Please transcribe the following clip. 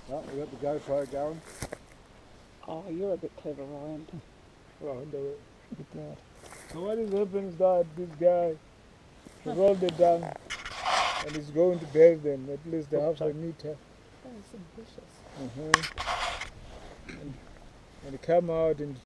Well, we got the GoPro going. Oh, you're a bit clever, Ryan. Well, do it. Look at that. So what has happened is that this guy rolled it down and he's going to bury them at least half a meter. That is ambitious. And he come out and